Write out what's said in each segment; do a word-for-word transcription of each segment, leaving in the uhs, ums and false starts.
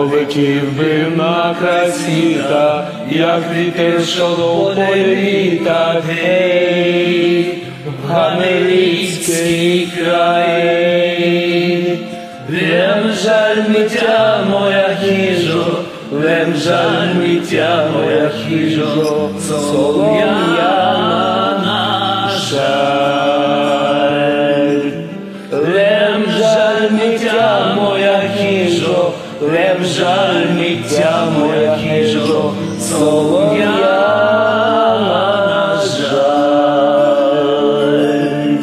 полетів би на красіта, як вітер, що до полі літа, гей, в Гамелицький край. Лем жаль миття моя хижо, лем жаль миття моя хижо, солом'яна жаль. Лем жаль миття моя хижо, лем жаль миття моя хижо, солом'яна жаль.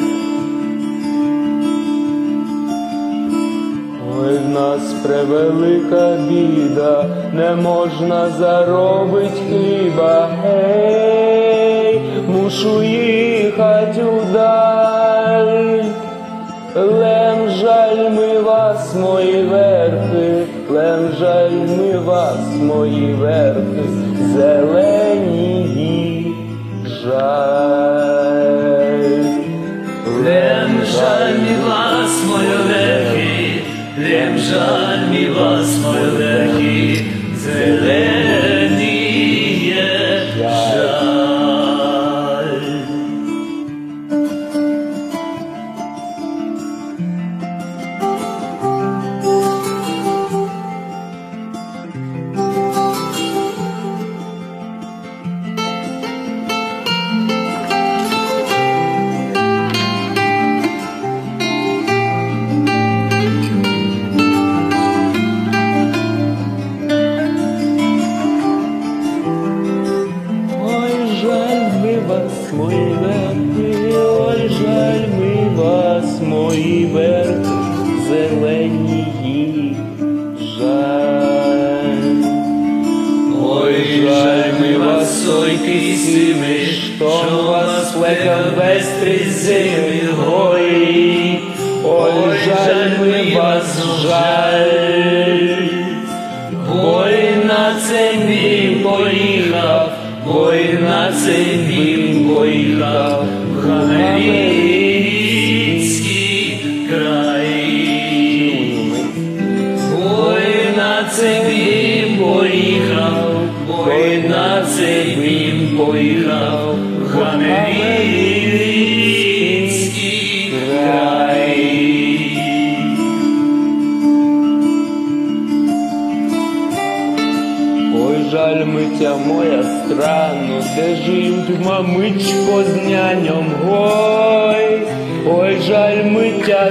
Ой, в нас превелика біда, не можна заробить хліба, гей, мушу їхать удаль. Лем жаль ми вас, мої верхи, лем жаль ми вас, мої верхи, зелені жаль. Лем жаль ми вас, мої верхи, лем жаль ми вас, мої верхи, зелені жаль. Мої верхи, ой, жаль ми вас, мої верхи, зелені жаль. Ой, жаль ми вас, ой, кисими, що вас плекав весь три зими, ой, ой, жаль ми вас, жаль. Ой, на цей бім поїхав, ой, на цей бім поїхав, в Гамелицький край. Ой, на цей бім поїхав, ой, на цей бім поїхав, в Гамелицький край. Ой, жаль миття моя страну, де живуть мамичко з няням, ой, ой, жаль миття,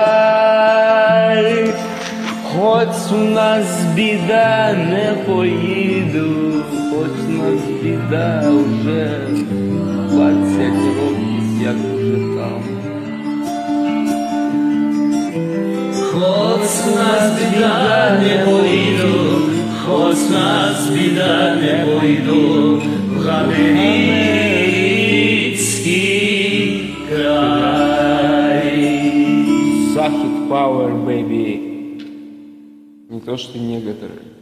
жаль, хоч у нас біда, не поїду, хоч у нас біда, уже двадцять років, як уже там. Хоч у нас біда, не поїду, хоч нас біда, не пойду, в Гамелицький край. Захід Power, baby. Не то, что некоторые.